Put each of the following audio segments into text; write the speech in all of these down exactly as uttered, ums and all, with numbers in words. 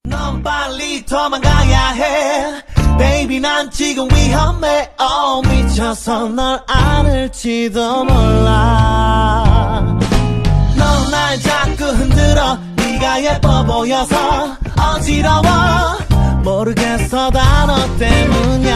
넌 빨리 도망가야 해 Baby 난 지금 위험해 oh, 미쳐서 널 안을지도 몰라 넌 날 자꾸 흔들어 네가 예뻐 보여서 어지러워 모르겠어 다 너 때문이야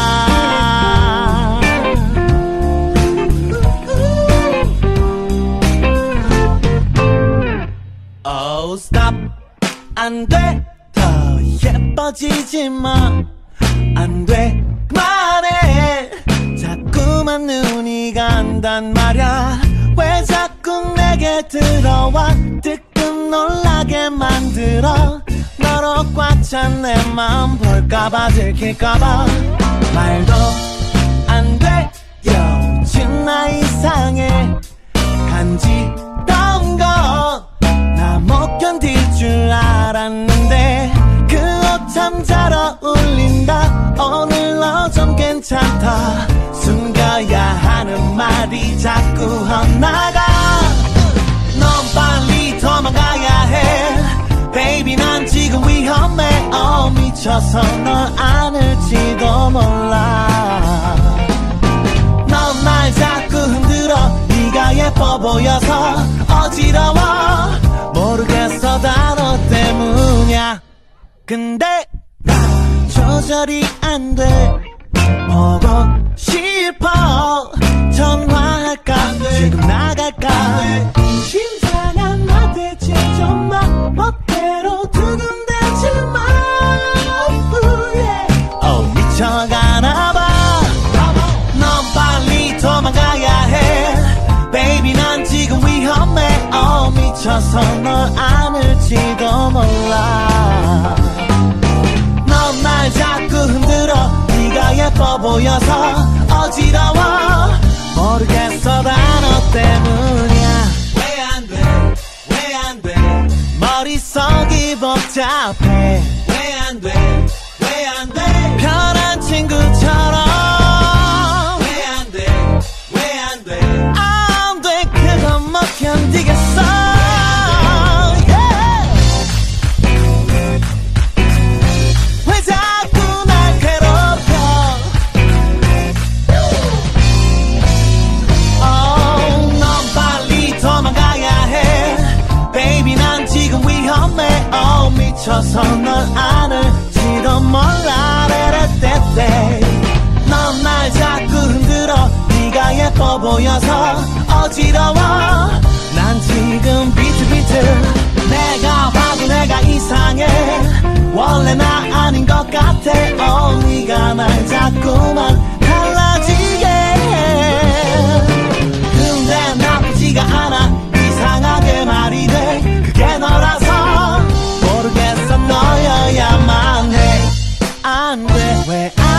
Oh stop 안 돼 더 예뻐지지 마 안 돼 그만해 자꾸만 눈이 간단 말야 왜 자꾸 내게 들어와 뜨끔 놀라게 만들어 너로 꽉 찬 내 맘 볼까봐 들킬까봐 말도 안 돼 요즘 나 이상해 간지러운 거 나 못 견딜 줄 알았는데 그 옷 참 잘 어울린다 오늘 너 좀 괜찮다 숨겨야 하는 말이 자꾸 헛나가 넌 빨리 도망가야 해 Baby 난 지금 위험해 oh, 미쳐서 널 안을지도 몰라 넌 날 자꾸 흔들어 네가 예뻐 보여서 어지러워 모르겠어 다 너 때문이야 근데 나 조절이 안 돼 보고 싶어 전화할까 지금 나갈까 심장아 나 대체 좀 멋대로 두근대지마 oh, 미쳐가나봐 넌 빨리 도망가야 해 Baby 난 지금 위험해 oh, 미쳐서 널 안을지도 몰라 넌 날 자꾸 흔들어 네가 예뻐 보여서 어지러워 모르겠어 다 너 때문이야 왜 안 돼 왜 안 돼 머릿속이 복잡해 왜 안 돼 왜 안 돼 편한 친구처럼 왜 안 돼 왜 안 돼 안 돼 그건 못 견디겠어 미쳐서 널 안을지도 몰라 레레떼떼 넌 날 자꾸 흔들어 네가 예뻐 보여서 어지러워 난 지금 비트비트 내가 봐도 내가 이상해 원래 나 아닌 것 같아 oh, 네가 날 자꾸만 달라지게 해 근데 나쁘지가 않아 이상하게 말이 돼 그게 너라서 모르겠어 너여야만 해 안 돼 왜 안